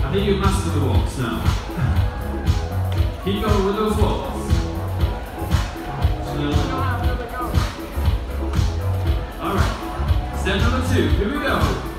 I think you've mastered the walks now. Keep going with those walks. Alright, step number 2, here we go.